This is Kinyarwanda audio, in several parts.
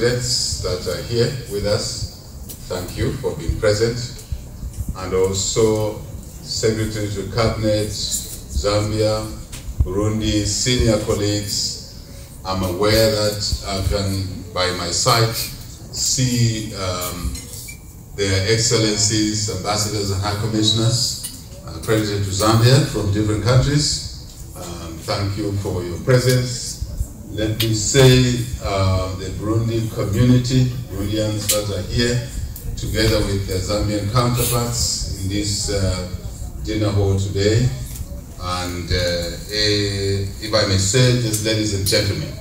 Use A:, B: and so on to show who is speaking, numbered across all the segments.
A: presidents that are here with us, thank you for being present, and also Secretary to Cabinet, Zambia, Burundi, senior colleagues. I'm aware that I can, by my side, see their excellencies, ambassadors and high commissioners, President to Zambia from different countries. Thank you for your presence. Let me say the Burundi community, Burundians that are here, together with their Zambian counterparts in this dinner hall today. And if I may say, just ladies and gentlemen,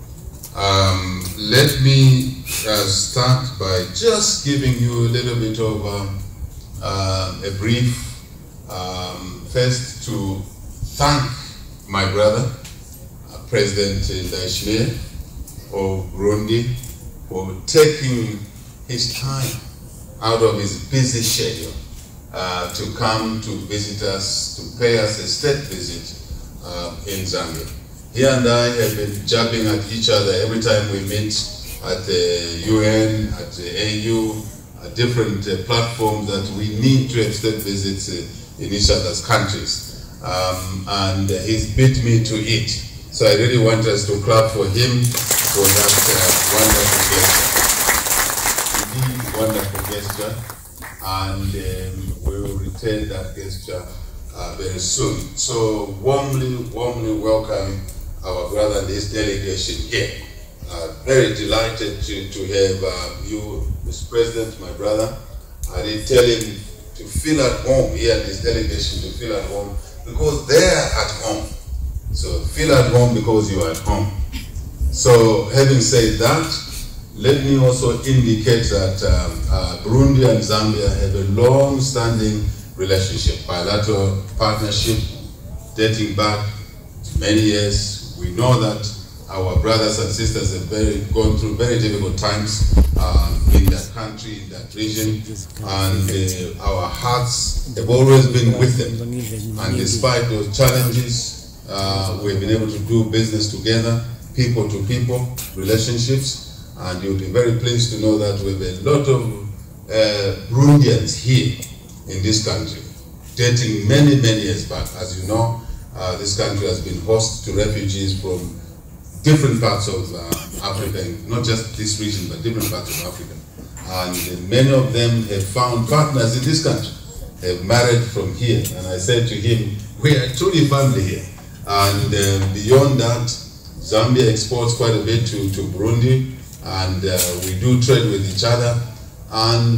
A: let me start by just giving you a little bit of a brief, first to thank my brother, President Ndayishimiye of Burundi, for taking his time out of his busy schedule to come to visit us, to pay us a state visit in Zambia. He and I have been jabbing at each other every time we meet at the UN, at the AU, at different platforms that we need to have state visits in each other's countries. And he's beat me to it. So I really want us to clap for him for that wonderful gesture. And we will retain that gesture very soon. So warmly welcome our brother and his delegation here. Very delighted to have you, Mr. President, my brother. I did tell him to feel at home, he and his delegation to feel at home, because they're at home. So feel at home because you are at home. So having said that, let me also indicate that Burundi and Zambia have a long-standing relationship, bilateral partnership dating back to many years. We know that our brothers and sisters have gone through very difficult times in that country, in that region, and our hearts have always been with them. And despite those challenges, we've been able to do business together, people to people relationships, and you'll be very pleased to know that we have a lot of Burundians here in this country, dating many years back. As you know, this country has been host to refugees from different parts of Africa, not just this region, but different parts of Africa. And many of them have found partners in this country, have married from here. And I said to him, we are truly family here. And beyond that, Zambia exports quite a bit to Burundi, and we do trade with each other. And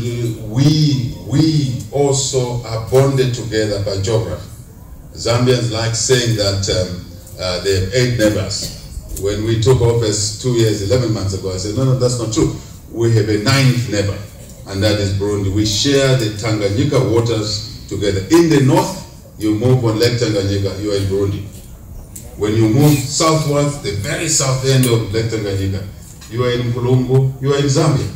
A: we also are bonded together by geography. Zambians like saying that they have 8 neighbors. When we took office 2 years, 11 months ago, I said, no, that's not true. We have a 9th neighbor, and that is Burundi. We share the Tanganyika waters together. In the north, you move on Lake Tanganyika, you are in Burundi. When you move southwards, the very south end of Lake Tanganyika, you are in Mpulungu, you are in Zambia.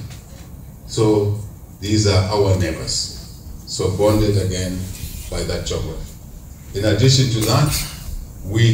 A: So these are our neighbors. So bonded again by that geography. In addition to that, we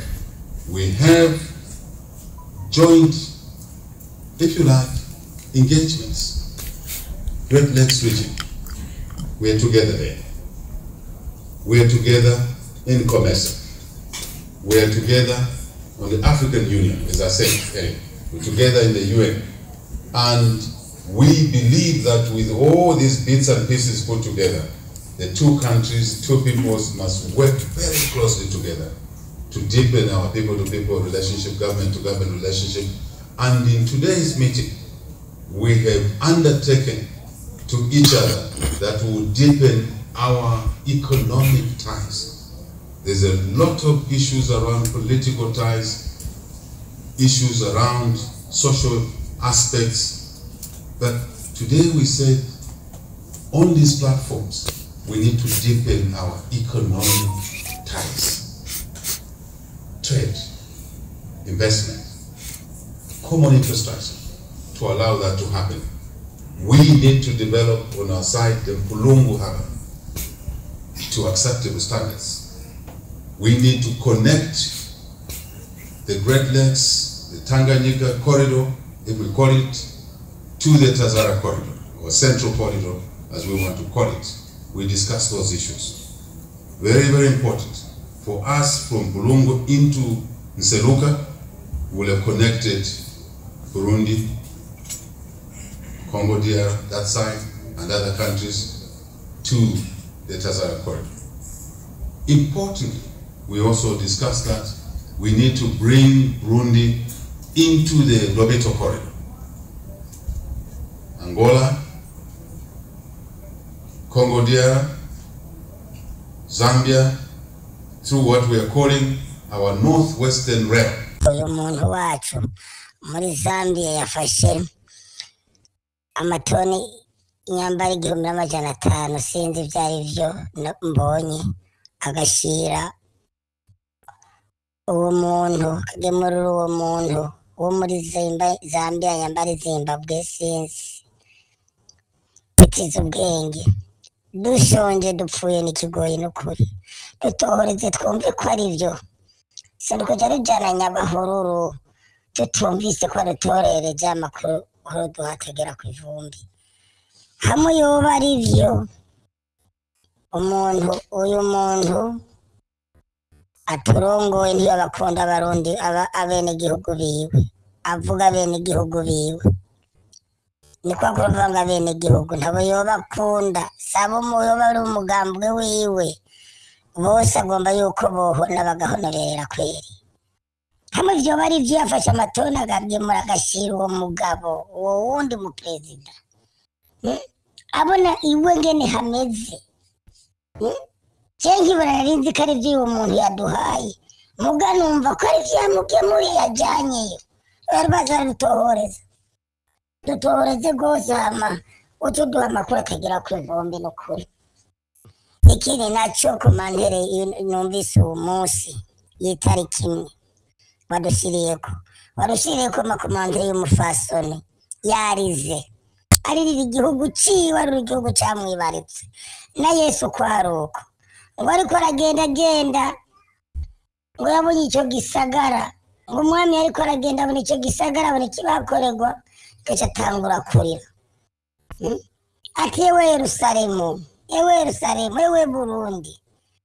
A: have joint, if you like, engagements. Great Lakes region. We are together there. We are together in COMESA. We are together on the African Union, as I said, we're together in the UN. And we believe that with all these bits and pieces put together, the two countries, two peoples must work very closely together to deepen our people-to-people relationship, government-to-government relationship. And in today's meeting, we have undertaken to each other that will deepen our economic ties. There's a lot of issues around political ties, issues around social aspects, but today we said on these platforms we need to deepen our economic ties. Trade, investment, common infrastructure to allow that to happen. We need to develop on our side the Mpulungu Harbor to acceptable standards. We need to connect the Great Lakes, the Tanganyika corridor, if we call it, to the Tazara corridor, or Central Corridor, as we want to call it. We discussed those issues. Very, very important. For us from Bulungu into Nseruka, we will have connected Burundi, Congo DR, that side, and other countries to the Tazara corridor. Importantly, we also discussed that we need to bring Burundi into the Lobito corridor. Angola, Congo DR, Zambia, through what we are calling our Northwestern Rail.
B: Uyu muntu wacu muri Zambia yafashe amatoni inyambara 1500 sinzi byari byo mbonye agashira uwo muntu kagemurura uwo muntu wo muri Zambia yambara Zimbabwe sinzi bitiza ubwenge dushonje dupfuye n'ikigoyi n'ukuri dutohoreze twumve ko ari byo sinduko cyari jana nyabahururu tutumvise ko dutorereje amakuru duhategera ku ivumbi hamwe yoba ari byo uyu muntu aturongoye niyo bakunda abarundi abene gihugu biwe avuga abene gihugu biwe niko kuvuga abene gihugu ntabo yoba akunda sabo yoba ari umugambwe wiwe bose agomba yuko bohona bagahonorera kweri hamwe byo bari byo yafashe amatoni agagemura agashira uwo mugabo uwo wundi mu president abona iwe ngene hameze cengi bararinzi kare byo umuntu yaduhaye muga numva ko ari byamugemuri yajyanyeyo barbaza dutohoreze gose hama utuduha amakuru akagera ku ivombi n'ukuri ikindi nacyo komandere numvise uwo munsi y'itariki imwe wadushiriyeko makomandere y'umufasoni yarize aririra igihugu ciwe ari igihugu camwibaritse na Yesu kwaruko ngo ariko aragenda ngo yabonye icyo gisagara ngo umwami ariko aragenda abona icyo gisagara abona ikibakorerwa gaca atangura kurira ati ewe Yerusalemu ewe Burundi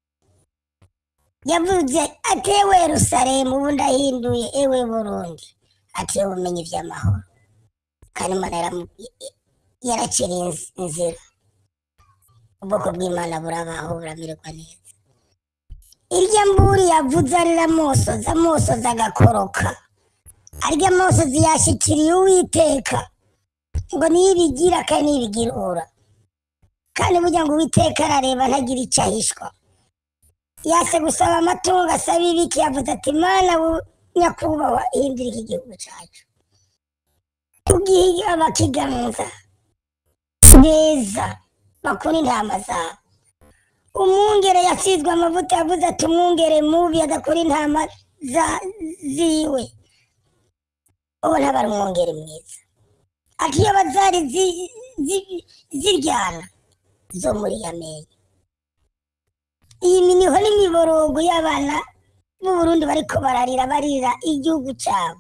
B: yavuze ati ewe Yerusalemu ubu ndahinduye ewe Burundi ati ewe umenye iby'amahoro kandi Imana yaraciriye inzira ubwoko bw'Imana burabaho buramirwa neza irya mburi yavuze amosoza agakoroka arya amosozi yashikiriye Uwiteka ngo nibigira kandi nibigirura kandi burya ngo Uwiteka arareba ntagira icyo ahishwa yase gusaba amatungo asaba ibiki yavuze ati Mana nyakubahwa hindura iki gihugu cyacu ugiye abakiganza neza bakora intama zabo umwungere yasizwe amavuta yavuze ati umwungere mubi adakora intama ziwe ubu ntabari umwungere mwiza ati iyo bazari ziryana zo muri Yamenye iyi miniho n'imiborogo y'abana b'u Burundi bariko barira igihugu cyabo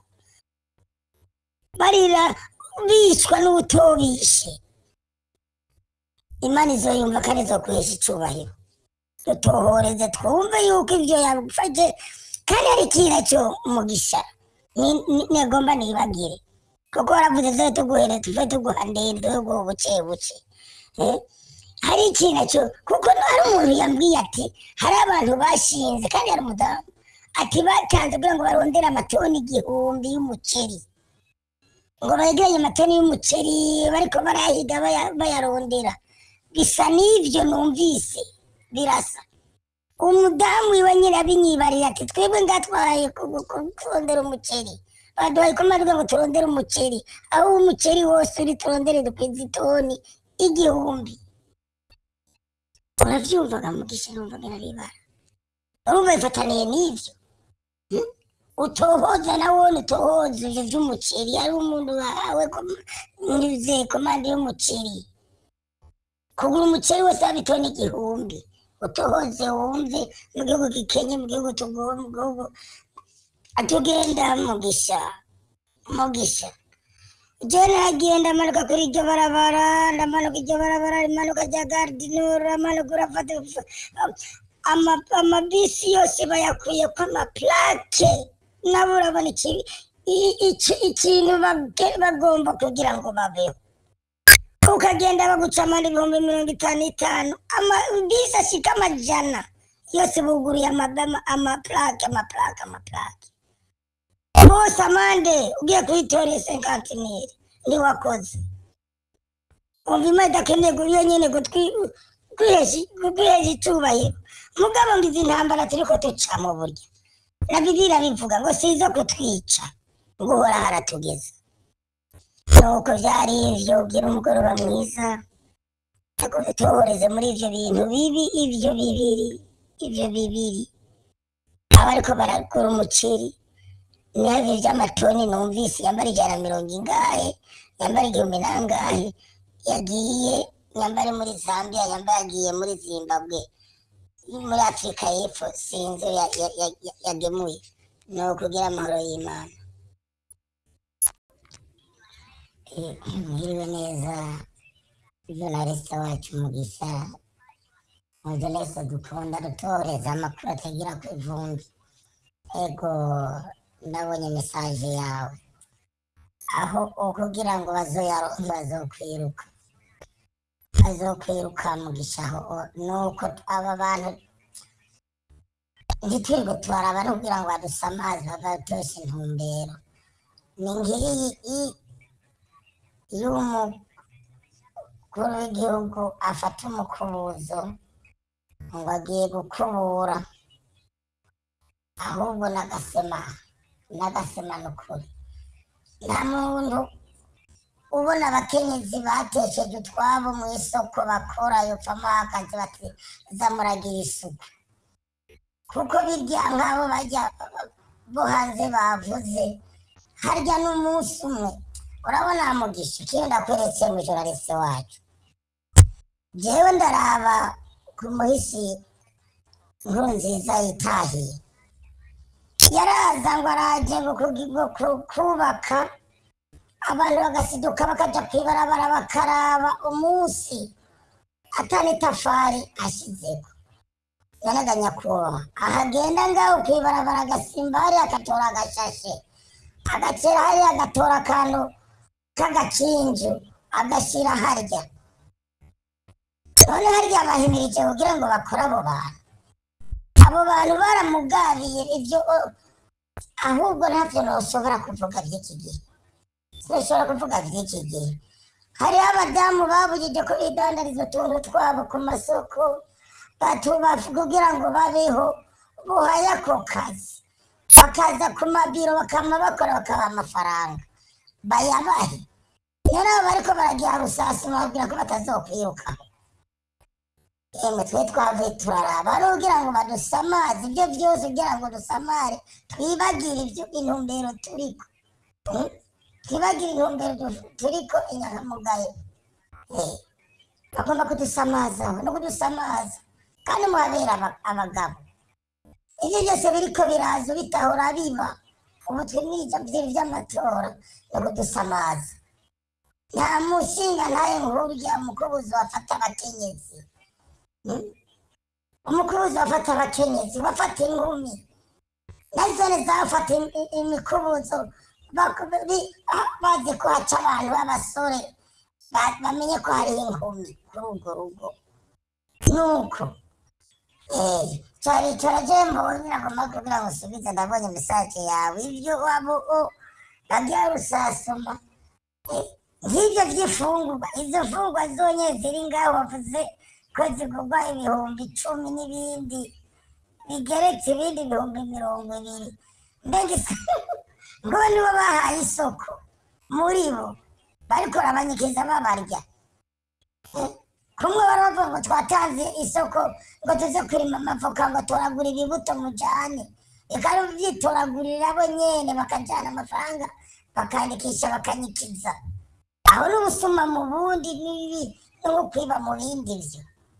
B: barira bishwa n'ubutobishe Imana izoyumva kandi izokwesha icubahiro dutohoreze twumve yuko ibyo yabufashe kandi ari kira cyo umugisha negomba nibagire kuko waravuze zo tuguhere tuve tuguhandende ngo buce hari ikintu cyo kuko ari umuntu yambwiye ati hari abantu bashinze kandi ari umudamu ati batanze kugira ngo barondere amatoni 1000 y'umuceri ngo bayegeranye amatoni y'umuceri bariko barahiga bayarondera bisa n'ivyo numvise birasa umudamu iwe nyine abinyibariye ati twebwe ngatwaye kurondera umuceri baduhaye ko maruga ngo turondere umuceri aho umuceri wose uri turondere dukwiza itoni 1000 uravyumvaga mugisha numvaga naribara urumva ifataniye n'ivyo utohoza nawe utohoza ivyo vy'umuceri ari umuntu wawe nize komande y'umuceri kugura umuceri wose abitoni 1000 utohoze wumve mu gihugu gikenye mu gihugu tugomba atugenda mugisha je naragiye ndamanuka kuri iryo barabara ndamanuka iryo barabara rimanuka rya Gardinor amanuka urafata amabisi yose bayakuye ko amaplake nabo urabona ikintu bagomba kugira ngo babeho ukagenda baguca amande 50,000 amabisi ashika amajana yose buguriye amaplake bose amande ugiye kuyitorera 50,000 ni wakoze umva imana akeneye iyo nyene kwihesha icubahiro mugabo ngo izi ntambara turiko tucamo burya na Bibiliya bivuga ngo sizo kutwica ngo uhora haratugeza nuko vyari ivyo ugira umugoroba mwiza tutoreze muri ivyo bintu bibi ivyo bibiri abariko barakora umuceri nihavi vy'amatoni numvise yambara 150 ingahe yambara 1000 nangahe yagiye yambare muri Zambia yambara yagiye muri Zimbabwe muri Afrika y'Epfo sinzi yagemuye no kugira amahoro y'Imana mwiriwe neza journaliste wacu Mugisha mujournaliste dukunda dutoreza amakuru atagira kw'ivumbi ego nabonye message yawe aho ukugira ngo bazokwiruka Mugisha aho nuko aba bantu ntitwirirwe tubaraba no kugira ngo badusamaze bagatosha intumbero ni ngiriyi y'umukuru w'igihugu afata umukubuzo ngo agiye gukubura ahubwo n'agasema n'ukuri nta muntu ubona abakenyezi batesheje utwabo mu isoko bakora yopfamo akazi bati zamuragira isuku kuko birya nk'abo bajya bo hanze bavuze harya n'umunsi umwe urabona Mugisha ikindi ndakweretse mu journaliste wacu jewe ndaraba ku muhisi Nkurunziza yitahiye yaraza ngo araje kubaka abantu bagasiduka bakaja kwibarabara bakaraba umunsi atani tafari ashizeko yanaganya kuba ahagenda ngaho kwibarabara agasimba hari akatora agashashe agacera hari agatora akantu k'agakinju agashira harya none harya bahimirije kugira ngo bakore abo bantu baramugabiye ibyo ahubwo ntavyo noshobora kuvuga vy'iki gihe hariho abadamu babujije ko bidandariza utuntu twabo ku masoko kugira ngo babeho buhaye ako kazi bakaza ku mabiro bakama bakora bakaba amafaranga bayabahe rero bariko baragira rusasi babwira ko batazokwiruka emwe twe twavuye turaraba kugira ngo badusamaze ibyo byose kugira ngo dusamare twibagire ibyo intumbero turiko twibagire intumbero turiko inyangamugayo bagomba kudusamaza no kudusamaza kandi muhabera abagabo ibyo byose biriko biraza bitahora biba ubu twimiriza vy'amatora no kudusamaza nta mushinga ntaye nk'urya umukubuzi wafata abakenyezi umukubuzi wafata abakenyezi wafata inkumi nazone zafata imikubuzo bazi ko haca abantu b'abasore bamenye ko hari inkumi kuri urwo rugo nuko turajembonye nagomba kugira ngo usubize ndabonye message yawe ibyo wabo bagiye rusasuma nk'ibyo by'ifungurwa izo fungurwa zonye ziri ngaho bavuze ko zigurwa 10,000 n'ibindi bigeretse ibindi 20,000 mbega ngo nibo bahaye isoko muri bo bariko rabanyikiza babarya kumwe baravuga ngo twatanze isoko ngo tuze kurima amavoka ngo toragura ibibuto mujane ikari byitoragurira bo nyene bakajana amafaranga bakandikisha bakanyikiza aho n'ubusuma mu bundi n'ibi no kwiba mu bindi byo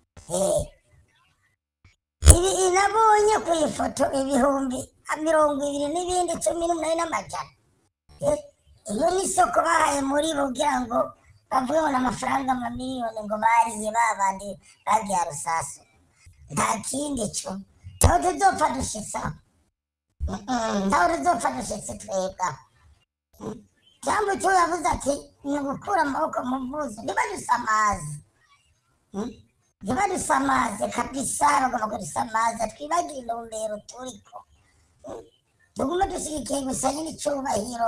B: ibi nabonye ku ifoto 20,000 n'ibindi 18,000 iyo ni isoko bahaye muri bo kugira ngo bavuge ngo n'amafaranga amamiliyoni ngo bariye babandi bagiye rusasu nta kindi cyo ntaho tuzopfa dushitsa ntaho tuzopfa dushitse twebwa cyangwa icyo yavuze ati ni ugukura amaboko mu mvuzo ntibadusamaze ntibadusamaze kabisa bagomba kudusamaza twibagire intumbero turiko tugume dushyigikiye gusa nyine icyubahiro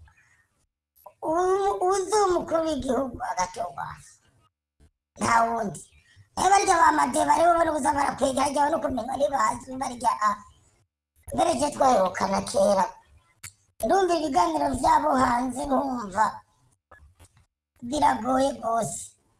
B: uzi umukuru w'igihugu agatorwa nta wundi barya bamadeba rero bari buza barakwega hajyaho no kumenya ntibazi barya mbere cyo twaherukana kera ndumva ibiganiro byabo hanze nkumva biragoye rwose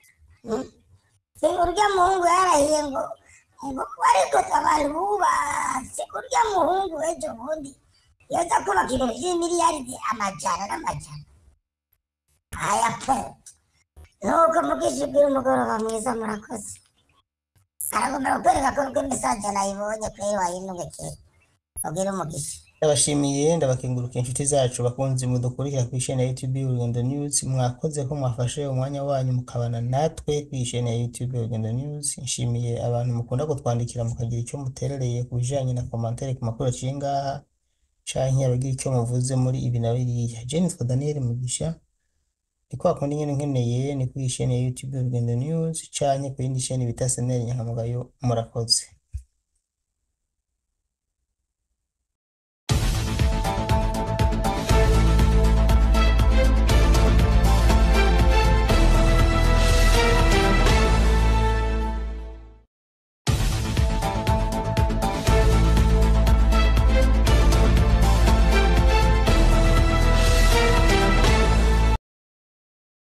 B: urya muhungu yarahiye ngo ariko abantu bubatse urya muhungu ejo bundi yaza kubaka ibintu by'imiliyaridi amajana n'amajana aya pe nuko mukishibwira umugoroba mwiza murakoze aragomba kukwereka ko ubwo mesaje nayibonye kuri wayinugeke ubwira umugisha
C: ndabashimiye ndabakenguruka inshuti zacu bakunze mudukurikira ku ishene ya YouTube Urugendo News mwakoze ko mwafashe umwanya wanyu mukabana natwe ku ishene ya YouTube Urugendo News nshimiye abantu mukunda kutwandikira mukagira icyo muterereye ku bijanye na commentaire ku makuru aciye ngaha canke abagira icyo muvuze muri ibi na biriya Jennifer Daniel Mugisha niko akunda nyene nkeneye ni ku ishene ya YouTube Urugendo News canke ku yindi shene bita Seneri Nyankamugayo murakoze